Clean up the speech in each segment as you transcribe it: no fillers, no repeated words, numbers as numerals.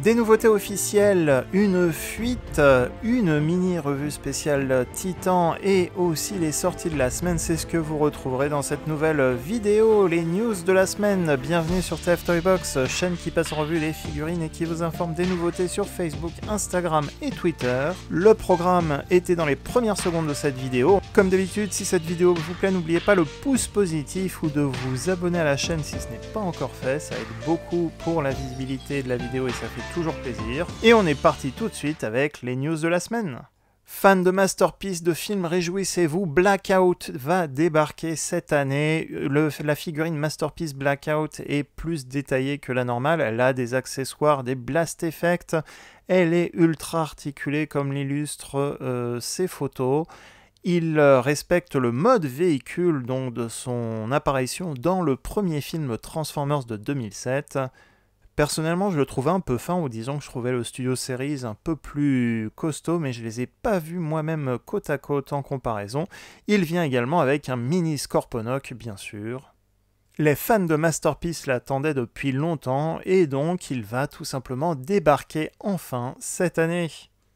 Des nouveautés officielles, une fuite, une mini-revue spéciale Titan et aussi les sorties de la semaine, c'est ce que vous retrouverez dans cette nouvelle vidéo, les news de la semaine. Bienvenue sur TF Toybox, chaîne qui passe en revue les figurines et qui vous informe des nouveautés sur Facebook, Instagram et Twitter. Le programme était dans les premières secondes de cette vidéo. Comme d'habitude, si cette vidéo vous plaît, n'oubliez pas le pouce positif ou de vous abonner à la chaîne si ce n'est pas encore fait, ça aide beaucoup pour la visibilité de la vidéo et ça fait toujours plaisir. Et on est parti tout de suite avec les news de la semaine. Fans de masterpiece de films, réjouissez-vous, Blackout va débarquer cette année. La figurine Masterpiece Blackout est plus détaillée que la normale, elle a des accessoires, des blast effects, elle est ultra articulée comme l'illustrent ses photos. Il respecte le mode véhicule donc de son apparition dans le premier film Transformers de 2007. Personnellement, je le trouvais un peu fin, ou disons que je trouvais le Studio Series un peu plus costaud, mais je les ai pas vus moi-même côte à côte en comparaison. Il vient également avec un mini Scorponok, bien sûr. Les fans de Masterpiece l'attendaient depuis longtemps, et donc il va tout simplement débarquer enfin cette année.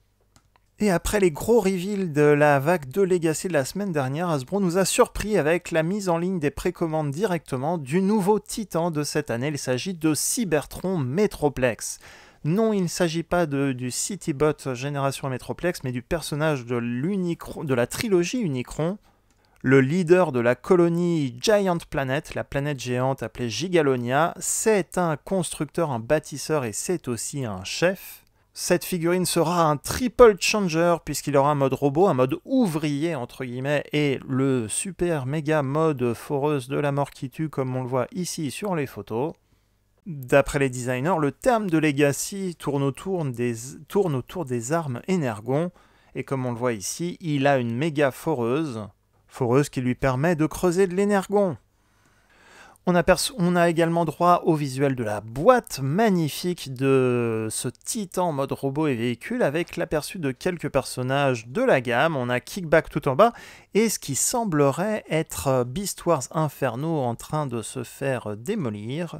Et après les gros reveals de la vague de Legacy de la semaine dernière, Hasbro nous a surpris avec la mise en ligne des précommandes directement du nouveau Titan de cette année. Il s'agit de Cybertron Metroplex. Non, il ne s'agit pas du Citybot Génération Metroplex, mais du personnage de la trilogie Unicron, le leader de la colonie Giant Planet, la planète géante appelée Gigalonia. C'est un constructeur, un bâtisseur et c'est aussi un chef. Cette figurine sera un triple changer puisqu'il aura un mode robot, un mode ouvrier entre guillemets et le super méga mode foreuse de la mort qui tue comme on le voit ici sur les photos. D'après les designers, le terme de Legacy tourne autour des armes Energon et comme on le voit ici, il a une méga foreuse qui lui permet de creuser de l'Energon. On a également droit au visuel de la boîte magnifique de ce Titan mode robot et véhicule avec l'aperçu de quelques personnages de la gamme. On a Kickback tout en bas et ce qui semblerait être Beast Wars Inferno en train de se faire démolir.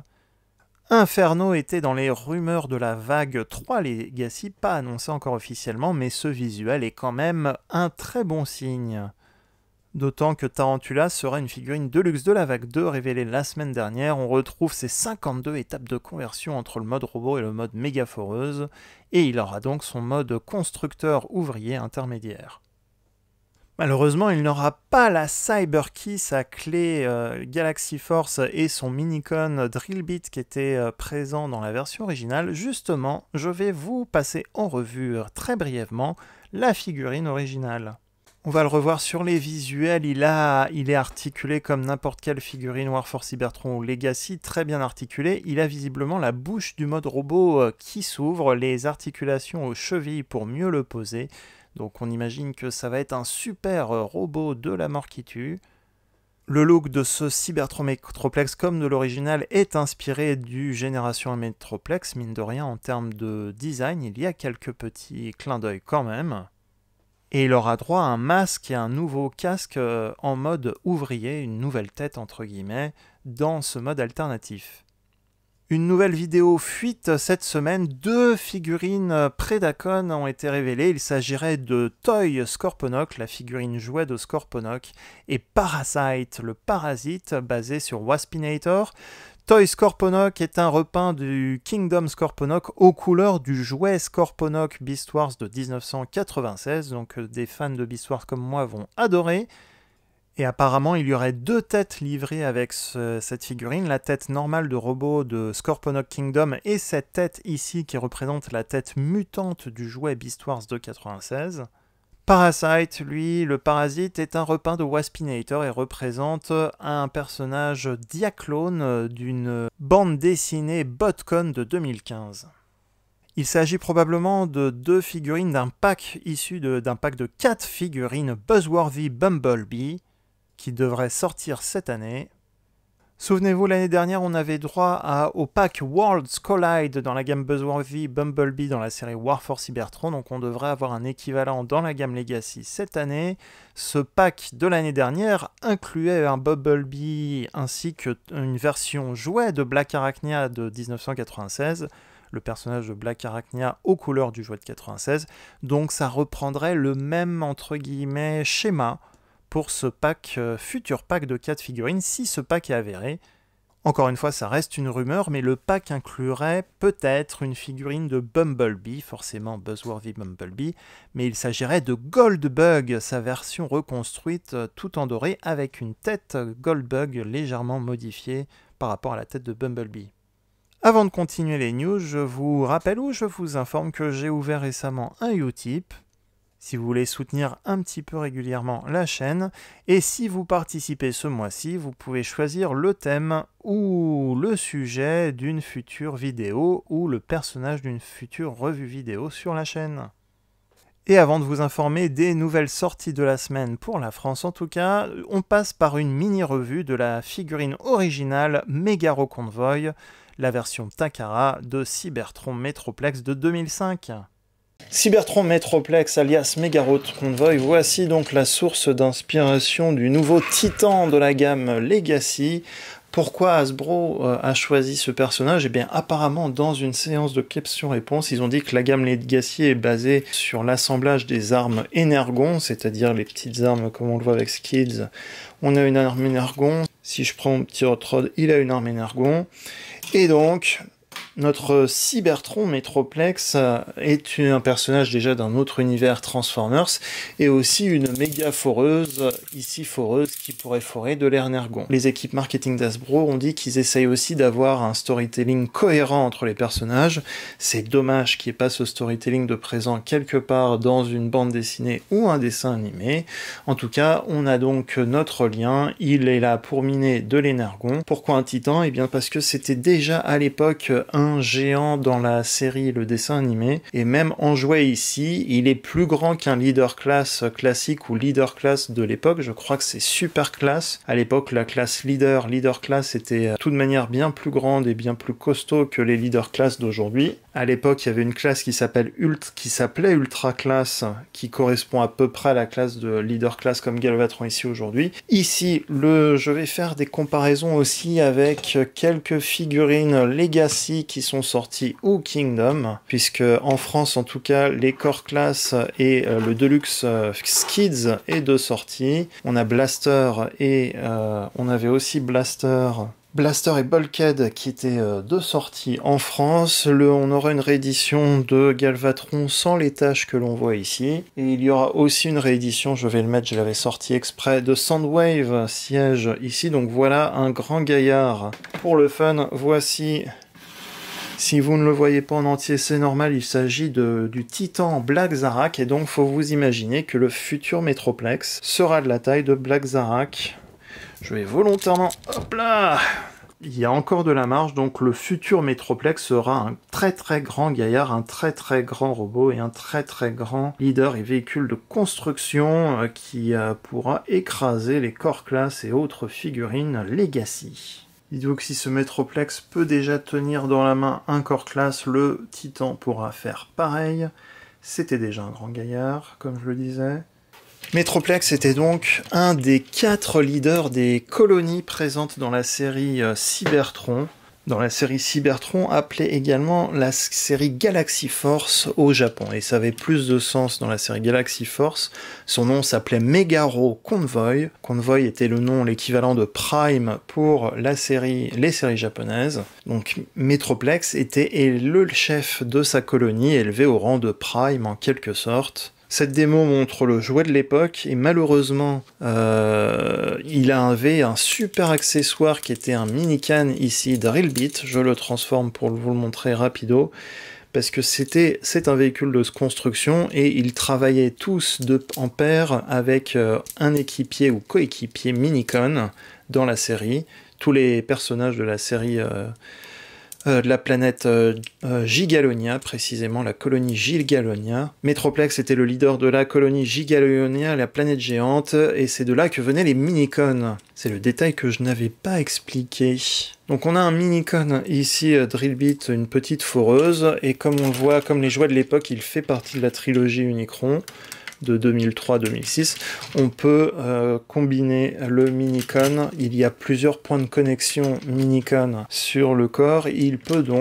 Inferno était dans les rumeurs de la vague 3 Legacy, pas annoncé encore officiellement, mais ce visuel est quand même un très bon signe. D'autant que Tarantula sera une figurine deluxe de la vague 2 révélée la semaine dernière. On retrouve ses 52 étapes de conversion entre le mode robot et le mode méga foreuse, et il aura donc son mode constructeur ouvrier intermédiaire. Malheureusement, il n'aura pas la Cyber Key, sa clé Galaxy Force et son Minicon Drillbit qui était présent dans la version originale. Justement, je vais vous passer en revue très brièvement la figurine originale. On va le revoir sur les visuels, il est articulé comme n'importe quelle figurine Warforce Cybertron ou Legacy, très bien articulé. Il a visiblement la bouche du mode robot qui s'ouvre, les articulations aux chevilles pour mieux le poser. Donc on imagine que ça va être un super robot de la mort qui tue. Le look de ce Cybertron Metroplex, comme de l'original, est inspiré du Génération Metroplex, mine de rien en termes de design, il y a quelques petits clins d'œil quand même. Et il aura droit à un masque et un nouveau casque en mode ouvrier, une nouvelle tête entre guillemets, dans ce mode alternatif. Une nouvelle vidéo fuite cette semaine, 2 figurines Predacon ont été révélées. Il s'agirait de Toy Scorponok, la figurine jouet de Scorponok, et Parasite, le parasite basé sur Waspinator. Toy Scorponok est un repeint du Kingdom Scorponok aux couleurs du jouet Scorponok Beast Wars de 1996, donc des fans de Beast Wars comme moi vont adorer. Et apparemment il y aurait 2 têtes livrées avec cette figurine, la tête normale de robot de Scorponok Kingdom et cette tête ici qui représente la tête mutante du jouet Beast Wars de 1996. Parasite, lui, le parasite, est un repeint de Waspinator et représente un personnage diaclone d'une bande dessinée Botcon de 2015. Il s'agit probablement de 2 figurines d'un pack issu d'un pack de 4 figurines Buzzworthy Bumblebee qui devrait sortir cette année. Souvenez-vous, l'année dernière, on avait droit au pack Worlds Collide dans la gamme Buzzworthy Bumblebee dans la série Warforce Cybertron, donc on devrait avoir un équivalent dans la gamme Legacy cette année. Ce pack de l'année dernière incluait un Bumblebee ainsi qu'une version jouet de Black Arachnia de 1996. le personnage de Black Arachnia aux couleurs du jouet de 96. Donc ça reprendrait le même, entre guillemets, schéma pour ce pack, futur pack de 4 figurines, si ce pack est avéré. Encore une fois, ça reste une rumeur, mais le pack inclurait peut-être une figurine de Bumblebee, forcément buzzworthy Bumblebee, mais il s'agirait de Goldbug, sa version reconstruite tout en doré, avec une tête Goldbug légèrement modifiée par rapport à la tête de Bumblebee. Avant de continuer les news, je vous rappelle ou je vous informe que j'ai ouvert récemment un Utip, si vous voulez soutenir un petit peu régulièrement la chaîne, et si vous participez ce mois-ci, vous pouvez choisir le thème ou le sujet d'une future vidéo ou le personnage d'une future revue vidéo sur la chaîne. Et avant de vous informer des nouvelles sorties de la semaine pour la France en tout cas, on passe par une mini-revue de la figurine originale Megaro Convoy, la version Takara de Cybertron Metroplex de 2005. Cybertron Metroplex alias Megaro Convoy, voici donc la source d'inspiration du nouveau titan de la gamme Legacy. Pourquoi Hasbro a choisi ce personnage? Eh bien apparemment dans une séance de questions-réponses, ils ont dit que la gamme Legacy est basée sur l'assemblage des armes Energon, c'est-à-dire les petites armes comme on le voit avec Skids. On a une arme Energon, si je prends petit Hot Rod, il a une arme Energon, et donc notre Cybertron Metroplex est un personnage déjà d'un autre univers Transformers et aussi une méga foreuse, ici foreuse, qui pourrait forer de l'air Nergon. Les équipes marketing d'Hasbro ont dit qu'ils essayent aussi d'avoir un storytelling cohérent entre les personnages. C'est dommage qu'il n'y ait pas ce storytelling de présent quelque part dans une bande dessinée ou un dessin animé. En tout cas, on a donc notre lien, il est là pour miner de l'énergon. Pourquoi un titan? Eh bien parce que c'était déjà à l'époque un géant dans la série, le dessin animé, et même en jouet ici, il est plus grand qu'un leader class classique ou leader class de l'époque. Je crois que c'est super class. À l'époque, la classe leader class était de toute manière bien plus grande et bien plus costaud que les leader class d'aujourd'hui. À l'époque, il y avait une classe qui s'appelait Ultra Class, qui correspond à peu près à la classe de leader class comme Galvatron ici aujourd'hui. Ici, je vais faire des comparaisons aussi avec quelques figurines Legacy qui sont sorties au Kingdom, puisque en France en tout cas, les Core Class et le Deluxe Skids est de sortie. On a Blaster et on avait aussi Blaster et Bulkhead qui étaient de sortie en France. On aura une réédition de Galvatron sans les taches que l'on voit ici. Et il y aura aussi une réédition, je vais le mettre, je l'avais sorti exprès, de Soundwave siège ici. Donc voilà un grand gaillard. Pour le fun, voici... Si vous ne le voyez pas en entier, c'est normal, il s'agit du titan Black Zarak, et donc faut vous imaginer que le futur Metroplex sera de la taille de Black Zarak. Je vais volontairement... Hop là! Il y a encore de la marge, donc le futur Metroplex sera un très très grand gaillard, un très très grand robot et un très très grand leader et véhicule de construction qui pourra écraser les Core Class et autres figurines Legacy. Dites-vous que si ce Metroplex peut déjà tenir dans la main un Core Class, le Titan pourra faire pareil. C'était déjà un grand gaillard, comme je le disais. Metroplex était donc un des 4 leaders des colonies présentes dans la série Cybertron. Dans la série Cybertron, appelée également la série Galaxy Force au Japon. Et ça avait plus de sens dans la série Galaxy Force. Son nom s'appelait Megaro Convoy. Convoy était le nom, l'équivalent de Prime pour les séries japonaises. Donc Metroplex était le chef de sa colonie, élevé au rang de Prime en quelque sorte. Cette démo montre le jouet de l'époque et malheureusement il avait un super accessoire qui était un mini-can ici Drillbit. Je le transforme pour vous le montrer rapido parce que c'est un véhicule de construction et ils travaillaient tous en paire avec un équipier ou coéquipier Minicon dans la série. Tous les personnages de la série de la planète Gigalonia, précisément la colonie Gigalonia. Metroplex était le leader de la colonie Gigalonia, la planète géante, et c'est de là que venaient les Minicons. C'est le détail que je n'avais pas expliqué. Donc on a un Minicon ici, Drillbit, une petite foreuse, et comme on le voit, comme les jouets de l'époque, il fait partie de la trilogie Unicron de 2003-2006, on peut combiner le Minicon. Il y a plusieurs points de connexion Minicon sur le corps. Il peut donc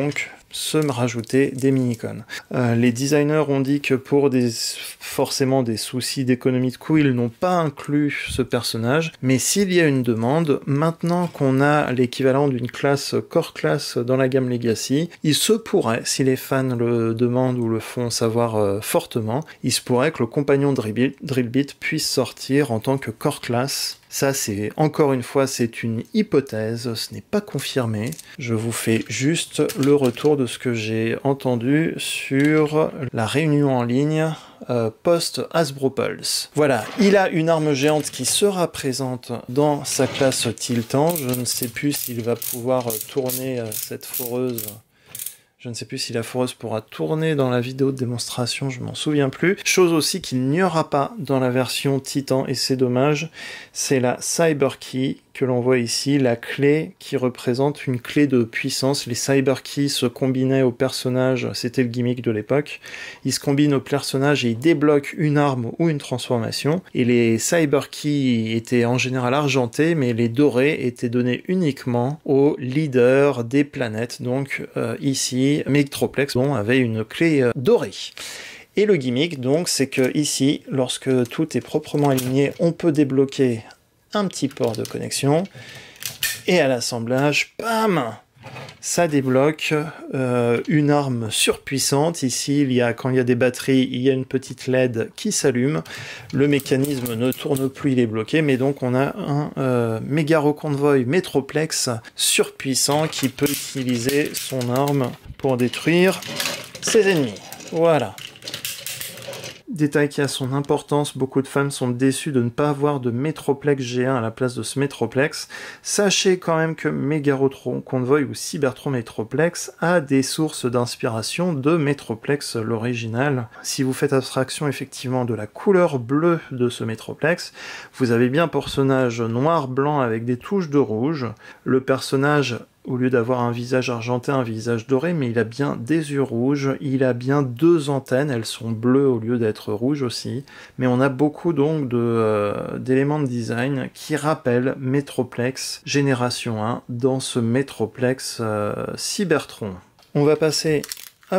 se rajouter des mini-cônes. Les designers ont dit que pour forcément des soucis d'économie de coût, ils n'ont pas inclus ce personnage, mais s'il y a une demande, maintenant qu'on a l'équivalent d'une classe Core Class dans la gamme Legacy, il se pourrait, si les fans le demandent ou le font savoir fortement, il se pourrait que le compagnon Drillbit puisse sortir en tant que Core Class. Ça, c'est encore une fois, c'est une hypothèse, ce n'est pas confirmé. Je vous fais juste le retour de ce que j'ai entendu sur la réunion en ligne post-Hasbro Pulse. Voilà, il a une arme géante qui sera présente dans sa classe Tiltan. Je ne sais plus s'il va pouvoir tourner cette foreuse. Je ne sais plus si la foreuse pourra tourner dans la vidéo de démonstration, je m'en souviens plus. Chose aussi qu'il n'y aura pas dans la version Titan, et c'est dommage, c'est la Cyber Key que l'on voit ici, la clé qui représente une clé de puissance. Les Cyber Keys se combinaient au personnage, c'était le gimmick de l'époque. Ils se combinent au personnage et ils débloquent une arme ou une transformation. Et les Cyber Keys étaient en général argentés, mais les dorés étaient donnés uniquement aux leaders des planètes. Donc ici, Metroplex avait une clé dorée. Et le gimmick, donc, c'est que ici, lorsque tout est proprement aligné, on peut débloquer un petit port de connexion, et à l'assemblage, bam, ça débloque une arme surpuissante. Ici, quand il y a des batteries, il y a une petite LED qui s'allume. Le mécanisme ne tourne plus, il est bloqué, mais donc on a un Megaro Convoy Metroplex surpuissant qui peut utiliser son arme pour détruire ses ennemis. Voilà. Détail qui a son importance, beaucoup de fans sont déçus de ne pas avoir de Metroplex G1 à la place de ce Metroplex. Sachez quand même que Megarotron Convoy ou Cybertron Metroplex a des sources d'inspiration de Metroplex l'original. Si vous faites abstraction effectivement de la couleur bleue de ce Metroplex, vous avez bien un personnage noir-blanc avec des touches de rouge. Le personnage, au lieu d'avoir un visage argenté, un visage doré, mais il a bien des yeux rouges, il a bien deux antennes, elles sont bleues au lieu d'être rouges aussi, mais on a beaucoup donc d'éléments de design qui rappellent Metroplex Génération 1 dans ce Metroplex Cybertron. On va passer, hop,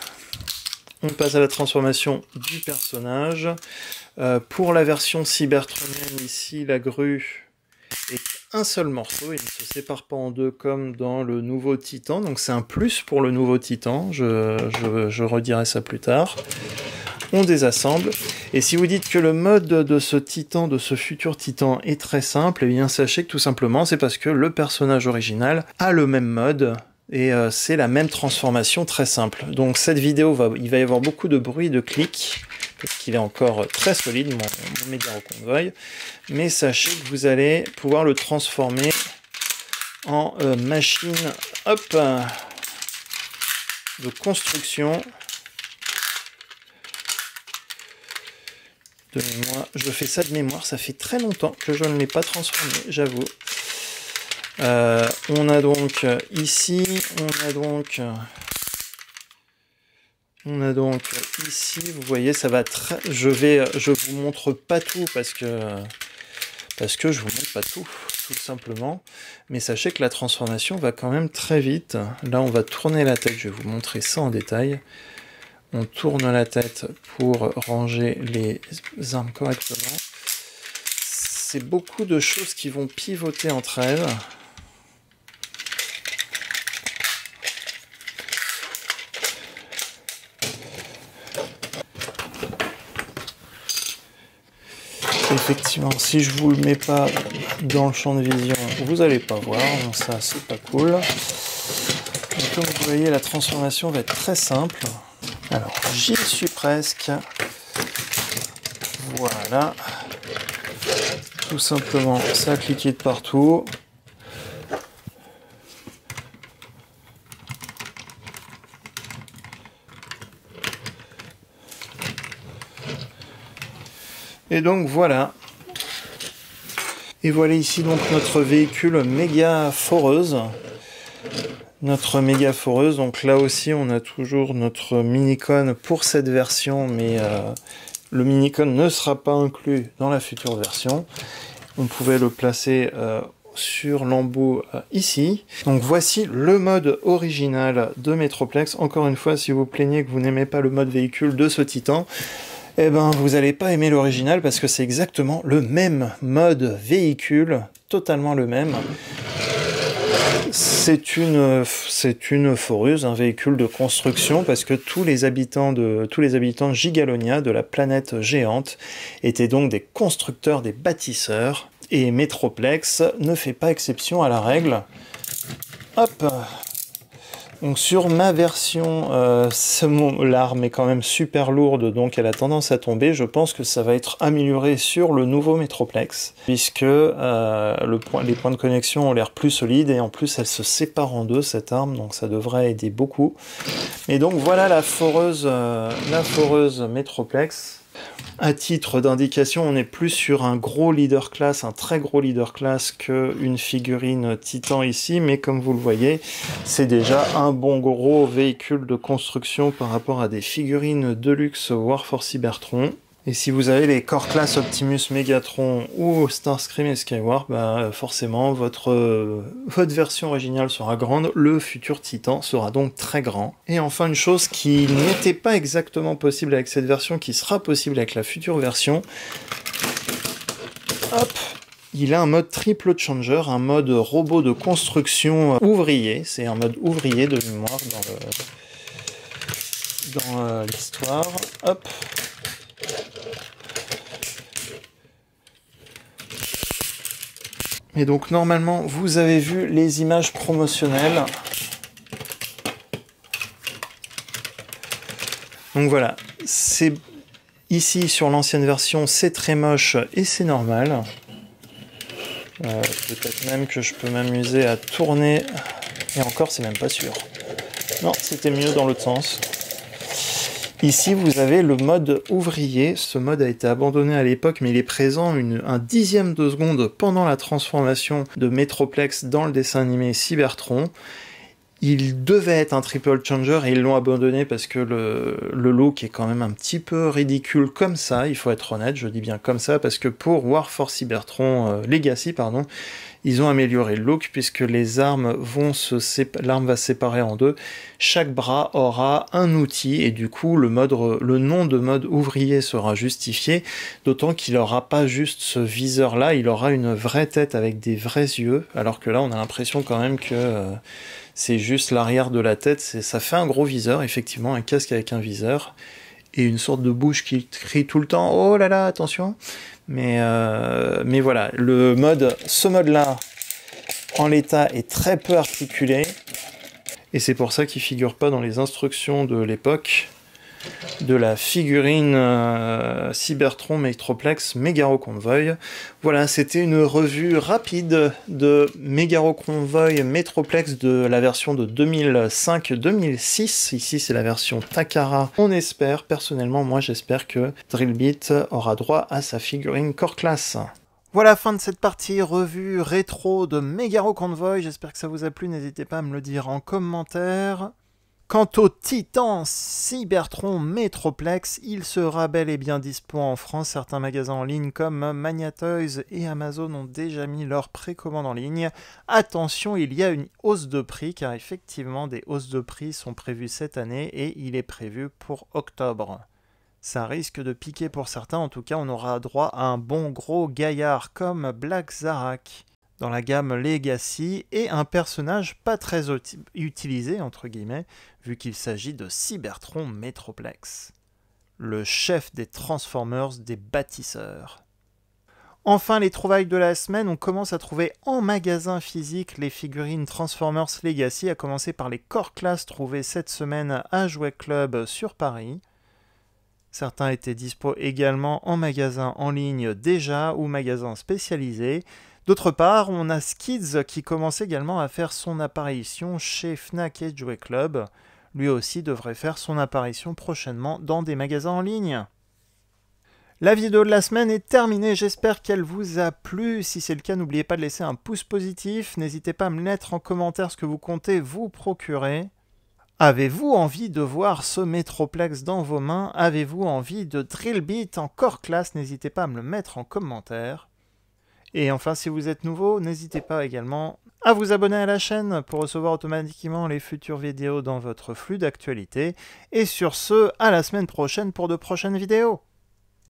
on passe à la transformation du personnage. Pour la version cybertronienne, ici, la grue est un seul morceau, il ne se sépare pas en deux comme dans le nouveau Titan, donc c'est un plus pour le nouveau Titan, je redirai ça plus tard. On désassemble, et si vous dites que le mode de ce Titan, de ce futur Titan est très simple, eh bien sachez que tout simplement c'est parce que le personnage original a le même mode, et c'est la même transformation très simple. Donc cette vidéo, il va y avoir beaucoup de bruit de clics, parce qu'il est encore très solide, mon Megaro Convoy, mais sachez que vous allez pouvoir le transformer en machine de construction de mémoire. Je fais ça de mémoire, ça fait très longtemps que je ne l'ai pas transformé, j'avoue. On a donc ici, ici, vous voyez, ça va très... Je vous montre pas tout parce que je vous montre pas tout simplement. Mais sachez que la transformation va quand même très vite. Là, on va tourner la tête. Je vais vous montrer ça en détail. On tourne la tête pour ranger les armes correctement. C'est beaucoup de choses qui vont pivoter entre elles. Effectivement, si je vous le mets pas dans le champ de vision, vous allez pas voir, donc ça c'est pas cool. Et comme vous voyez, la transformation va être très simple. Alors, j'y suis presque. Voilà. Tout simplement, ça a cliqué de partout. Et donc voilà. Et voilà ici donc notre véhicule méga foreuse. Notre méga foreuse, donc là aussi on a toujours notre mini-con pour cette version, mais le mini-con ne sera pas inclus dans la future version. On pouvait le placer sur l'embout ici. Donc voici le mode original de Metroplex. Encore une fois, si vous plaignez que vous n'aimez pas le mode véhicule de ce Titan, eh ben vous n'allez pas aimer l'original parce que c'est exactement le même mode véhicule, totalement le même. C'est une foreuse, un véhicule de construction, parce que tous les habitants de Gigalonia, de la planète géante, étaient donc des constructeurs, des bâtisseurs, et Metroplex ne fait pas exception à la règle. Hop. Donc sur ma version, l'arme est quand même super lourde, donc elle a tendance à tomber. Je pense que ça va être amélioré sur le nouveau Metroplex, puisque les points de connexion ont l'air plus solides, et en plus elle se sépare en deux, cette arme, donc ça devrait aider beaucoup. Et donc voilà la foreuse Metroplex. À titre d'indication, on est plus sur un gros leader class, un très gros leader class qu'une figurine Titan ici, mais comme vous le voyez, c'est déjà un bon gros véhicule de construction par rapport à des figurines Deluxe Warforce Cybertron. Et si vous avez les Core Class Optimus Megatron ou Starscream et Skywarp, bah forcément votre version originale sera grande, le futur Titan sera donc très grand. Et enfin une chose qui n'était pas exactement possible avec cette version, qui sera possible avec la future version, hop, il a un mode triple changer, un mode robot de construction ouvrier, c'est un mode ouvrier de mémoire dans l'histoire, hop. Et donc normalement, vous avez vu les images promotionnelles. Donc voilà, c'est ici sur l'ancienne version, c'est très moche et c'est normal. Peut-être même que je peux m'amuser à tourner. Et encore, c'est même pas sûr. Non, c'était mieux dans l'autre sens. Ici, vous avez le mode ouvrier. Ce mode a été abandonné à l'époque, mais il est présent un dixième de seconde pendant la transformation de Metroplex dans le dessin animé Cybertron. Il devait être un triple changer et ils l'ont abandonné parce que le look est quand même un petit peu ridicule comme ça, il faut être honnête, je dis bien comme ça, parce que pour Warforce Cybertron Legacy, pardon, ils ont amélioré le look puisque les armes l'arme va se séparer en deux. Chaque bras aura un outil et du coup le nom de mode ouvrier sera justifié, d'autant qu'il n'aura pas juste ce viseur là, il aura une vraie tête avec des vrais yeux, alors que là on a l'impression quand même que c'est juste l'arrière de la tête, ça fait un gros viseur, effectivement, un casque avec un viseur, et une sorte de bouche qui crie tout le temps « Oh là là, attention !» Mais voilà, ce mode-là, en l'état, est très peu articulé, et c'est pour ça qu'il ne figure pas dans les instructions de l'époque de la figurine Cybertron Metroplex Megaro Convoy. Voilà, c'était une revue rapide de Megaro Convoy Metroplex de la version de 2005-2006. Ici, c'est la version Takara. On espère, personnellement, moi j'espère que Drillbit aura droit à sa figurine Core Class. Voilà, fin de cette partie revue rétro de Megaro Convoy. J'espère que ça vous a plu. N'hésitez pas à me le dire en commentaire. Quant au Titan Cybertron Metroplex, il sera bel et bien dispo en France. Certains magasins en ligne comme Magnatoys et Amazon ont déjà mis leur précommande en ligne. Attention, il y a une hausse de prix, car effectivement des hausses de prix sont prévues cette année et il est prévu pour octobre. Ça risque de piquer pour certains, en tout cas on aura droit à un bon gros gaillard comme Black Zarak dans la gamme Legacy, et un personnage pas très utilisé, entre guillemets, vu qu'il s'agit de Cybertron Metroplex, le chef des Transformers des bâtisseurs. Enfin, les trouvailles de la semaine, on commence à trouver en magasin physique les figurines Transformers Legacy, à commencer par les Core Class trouvées cette semaine à Jouet Club sur Paris. Certains étaient dispo également en magasin en ligne déjà, ou magasin spécialisé. D'autre part, on a Skids qui commence également à faire son apparition chez Fnac et Jouet Club. Lui aussi devrait faire son apparition prochainement dans des magasins en ligne. La vidéo de la semaine est terminée, j'espère qu'elle vous a plu. Si c'est le cas, n'oubliez pas de laisser un pouce positif. N'hésitez pas à me mettre en commentaire ce que vous comptez vous procurer. Avez-vous envie de voir ce Metroplex dans vos mains? Avez-vous envie de Drillbit en Core Class? N'hésitez pas à me le mettre en commentaire. Et enfin, si vous êtes nouveau, n'hésitez pas également à vous abonner à la chaîne pour recevoir automatiquement les futures vidéos dans votre flux d'actualité. Et sur ce, à la semaine prochaine pour de prochaines vidéos.